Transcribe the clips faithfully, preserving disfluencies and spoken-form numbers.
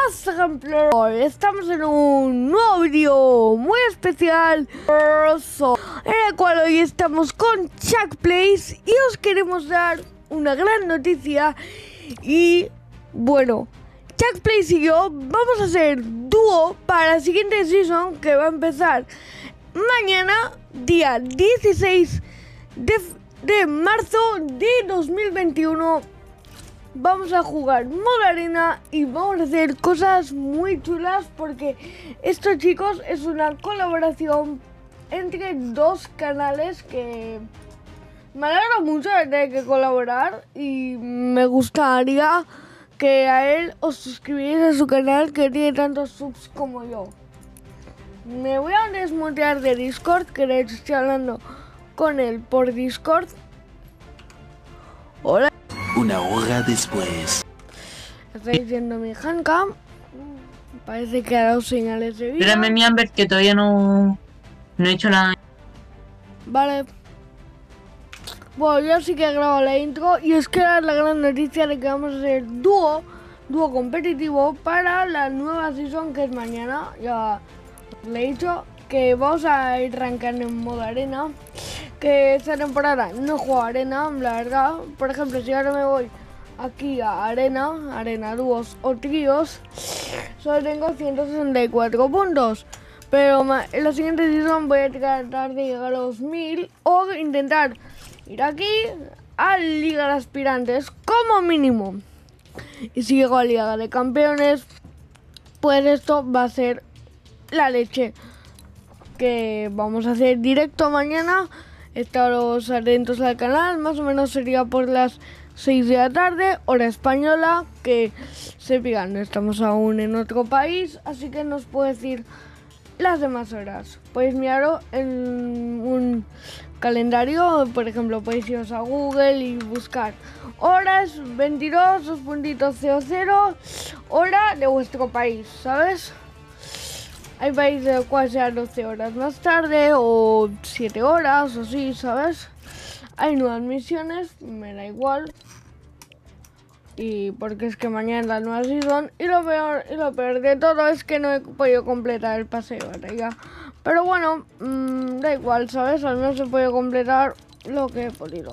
más ejemplos. Hoy estamos en un nuevo vídeo muy especial en el cual hoy estamos con ChuckPlays y os queremos dar una gran noticia. Y bueno, ChuckPlays y yo vamos a hacer dúo para la siguiente season, que va a empezar mañana, día dieciséis de, de marzo de dos mil veintiuno. Vamos a jugar modo arena y vamos a hacer cosas muy chulas, porque esto, chicos, es una colaboración entre dos canales que me alegra mucho de tener que colaborar, y me gustaría que a él os suscribáis a su canal, que tiene tantos subs como yo. Me voy a desmutear de Discord, que de hecho estoy hablando con él por Discord. Hola. Una hora después. Estáis viendo mi handcam. Parece que ha dado señales de vida. Espérame, mi Amber, que todavía no, no he hecho nada. Vale. Bueno, yo sí que he grabado la intro, y es que era la gran noticia de que vamos a hacer dúo, dúo competitivo para la nueva season, que es mañana. Ya os le he dicho que vamos a ir arrancando en modo arena, que esta temporada no juego arena, la verdad. Por ejemplo, si ahora me voy aquí a arena, arena dúos o tríos, solo tengo ciento sesenta y cuatro puntos. Pero en la siguiente season voy a tratar de llegar a los mil, o intentar ir aquí a Liga de Aspirantes como mínimo. Y si llego a Liga de Campeones, pues esto va a ser la leche. Que vamos a hacer directo mañana. Estaros atentos al canal, más o menos sería por las seis de la tarde, hora española, que se pigan, no estamos aún en otro país, así que nos puede decir las demás horas. Podéis mirarlo en un calendario, por ejemplo, podéis iros a Google y buscar horas veintidós, dos punto cero cero, hora de vuestro país, ¿sabes? Hay países de cual sea doce horas más tarde o siete horas o así, ¿sabes? Hay nuevas misiones, me da igual. Y porque es que mañana es la nueva season, y lo peor, y lo peor de todo es que no he podido completar el paseo de batalla. Pero bueno, mmm, da igual, ¿sabes? Al menos he podido completar lo que he podido.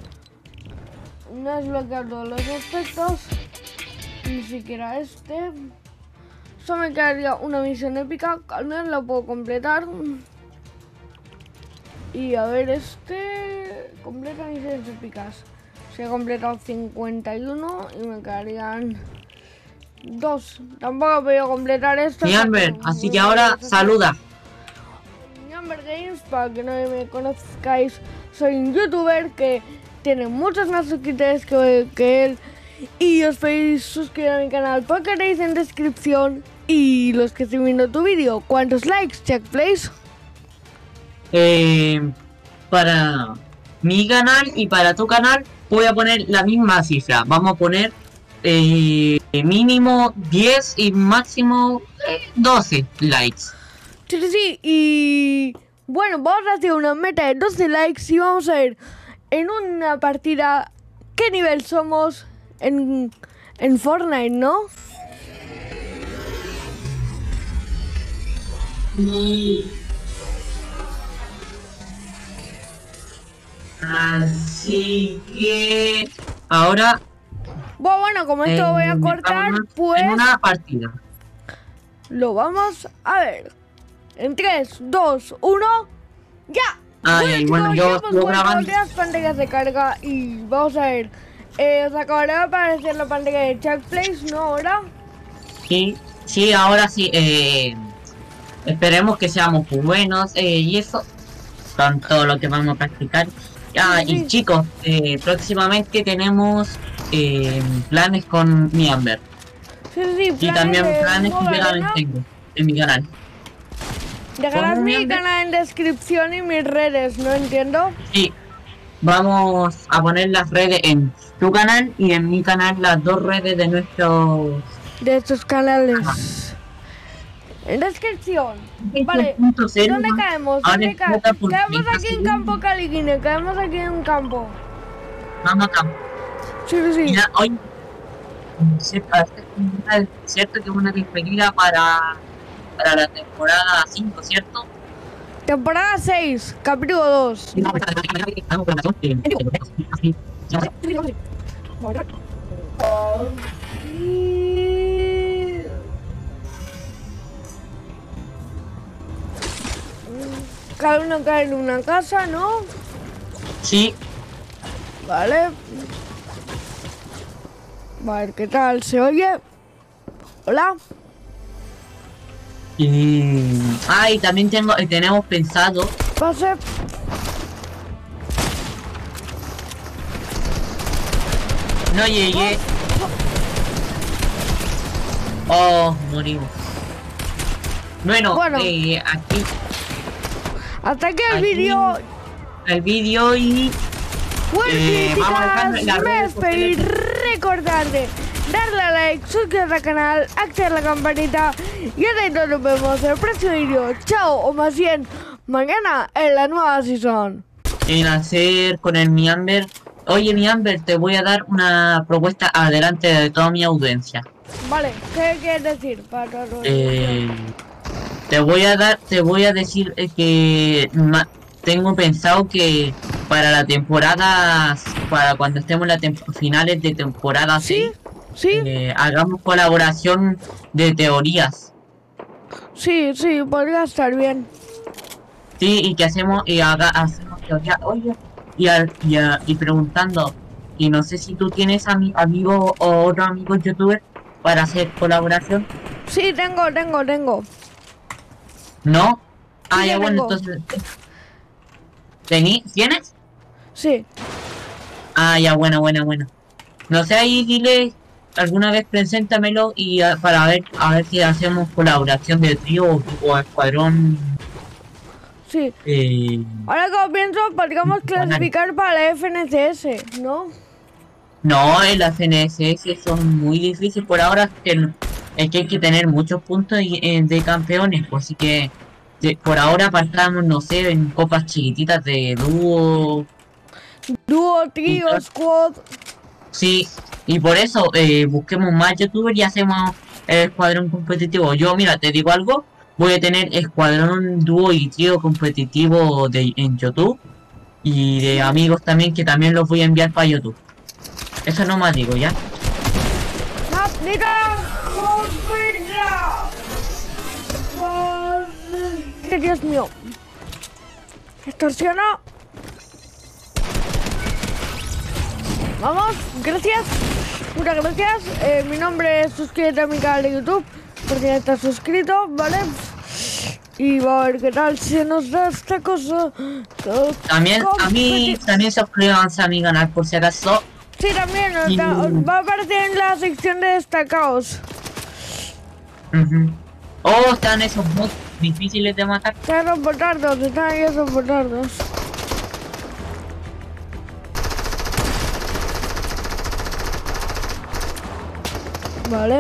No he desbloqueado todos los aspectos, ni siquiera este. Solo me quedaría una misión épica, al menos la puedo completar. Y a ver, este... completa misiones épicas. Se ha completado cincuenta y uno y me quedarían dos. Tampoco he podido completar esto. Mi Amber, así que ahora saluda. Mi Amber Games, para que no me conozcáis, soy un youtuber que tiene muchos más suscriptores que, que él. Y os podéis suscribir a mi canal porque queréis en descripción. Y los que estén viendo tu vídeo, ¿cuántos likes, ChuckPlays? Eh, para mi canal y para tu canal voy a poner la misma cifra. Vamos a poner eh, mínimo diez y máximo eh, doce likes. Sí, sí, sí. Y bueno, vamos a hacer una meta de doce likes y vamos a ver en una partida qué nivel somos en, en Fortnite, ¿no? Así que ahora Bueno, bueno, como esto lo voy a cortar, pues en una partida lo vamos a ver. En tres, dos, uno, ¡ya! Ay, Bueno, bueno, chicos, yo ya hemos lo vuelto grabando. de las pantallas de carga y vamos a ver. Eh, os acabará de aparecer la pantalla de ChuckPlays, ¿no? Ahora. Sí, sí, ahora sí. Eh, esperemos que seamos muy buenos eh, y eso con todo lo que vamos a practicar. Ah, Sí, sí. y chicos, eh, próximamente tenemos eh, planes con mi Amber. Sí, sí, sí, Y planes también de planes modo que yo también arena. tengo en mi canal. Dejarás ¿Cómo, mi mi Amber? canal en descripción y mis redes, ¿no? Entiendo. Sí, vamos a poner las redes en tu canal y en mi canal, las dos redes de nuestros... De estos canales. Ajá. En descripción. Este Vale, punto cero, ¿dónde caemos? ahora ¿Dónde ca explota por caemos treinta aquí en segundos. Campo Caliquine, caemos aquí en un campo. Vamos acá. Sí, sí, sí. Mira, hoy cierto que es una despedida para, para la temporada cinco, ¿cierto? Temporada seis, capítulo dos. Cada uno cae en una casa, ¿no? Sí. Vale. A ver qué tal se oye. Hola. Y... Ah, y también tengo, tenemos pensado... Pase. No llegué. Oh, morimos. Bueno, Bueno. Eh, aquí Hasta aquí el Aquí- vídeo. el vídeo y... Pues Eh, vamos a dejar críticas, las me redes despedir, recordarte, darle a like, suscribirte al canal, activar la campanita y ahora nos vemos en el próximo vídeo. Chao, o más bien, mañana en la nueva season. en hacer con el Miamber. Oye, Miamber, te voy a dar una propuesta adelante de toda mi audiencia. Vale, ¿qué quieres decir para todos? Eh, te voy a dar, te voy a decir eh, que ma- tengo pensado que para la temporada, para cuando estemos en la finales de temporada ¿Sí? seis, ¿Sí? eh, hagamos colaboración de teorías. Sí, sí, podría estar bien. Sí, y que hacemos, y haga, hacemos teoría, oye, y, al- y, a- y preguntando, y no sé si tú tienes ami amigos o otros amigos youtubers para hacer colaboración, Sí, tengo, tengo, tengo. ¿no? Ah, Sí, ya ya bueno, tengo. entonces, ¿tení? ¿Tienes? Sí. Ah, ya, buena, buena, buena. No sé, ahí dile, alguna vez preséntamelo y ah, para ver, a ver si hacemos colaboración de trío o, o escuadrón, Sí. eh, Ahora que lo pienso, podríamos Canal. clasificar para la F N C S, ¿no? No, en las N S S son muy difíciles por ahora, es que, no- es que hay que tener muchos puntos y- eh, de campeones, pues, así que de- por ahora partamos, no sé, en copas chiquititas de dúo, Dúo, trío, Punto. squad. sí, y por eso eh, busquemos más youtubers y hacemos el escuadrón competitivo. Yo, mira, te digo algo, voy a tener escuadrón, dúo y trío competitivo de, en YouTube y de amigos también que también los voy a enviar para YouTube. Eso no más digo, ¿ya? ¡Maldita ¡Que Dios mío! Extorsiona. Vamos, gracias. Muchas gracias. Eh, mi nombre es, suscríbete a mi canal de YouTube. Por si ya estás suscrito, ¿vale? Y va a ver qué tal se nos da esta cosa. También, a mí, Competi- también suscríbanse a mi canal por si acaso. Sí, también os Y- da- os va a aparecer en la sección de destacados. Ujú. Oh, están esos bots difíciles de matar. Están los botardos, están ahí esos botardos. Vale.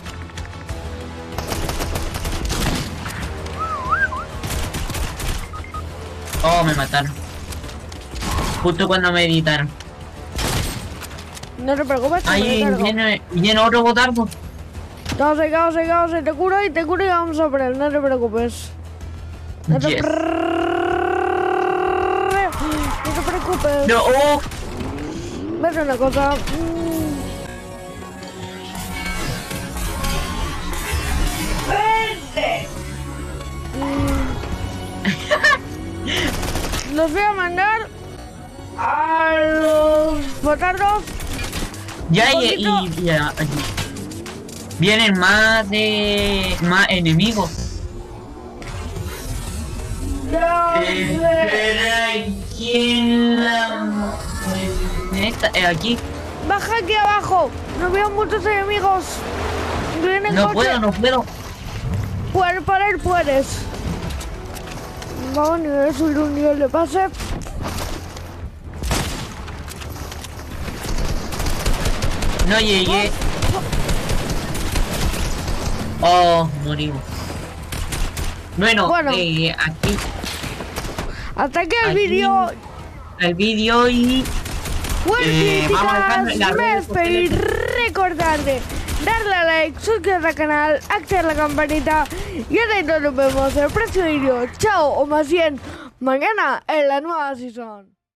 Oh, me mataron. Justo cuando me editaron. No te preocupes, que me Ahí recargo. viene, viene otro botardo. Cause, cause, cause, te curo y te curo y vamos a por él, no te preocupes. No te, Yes. pre- no te preocupes. No, oh, Ves una cosa. mm. Mm. Los voy a mandar a los botardos. ya Un y, y, poquito. y- y- vienen más de más enemigos. Espera, ¿quién la esta, eh, aquí? Baja aquí abajo. No veo muchos enemigos. Vienen No coche. puedo, no puedo. Puedes parar, puedes. Vamos a nivel subir un nivel de pase. No llegué. Oh, morimos. Bueno, Bueno. eh, aquí Hasta aquí el Aquí. vídeo. el vídeo y Pues Eh, vamos a dejar críticas, las me redes despedir, recordarte darle a like, suscribirte al canal, activar la campanita y ahora nos vemos en el próximo vídeo. Chao, o más bien, mañana en la nueva season.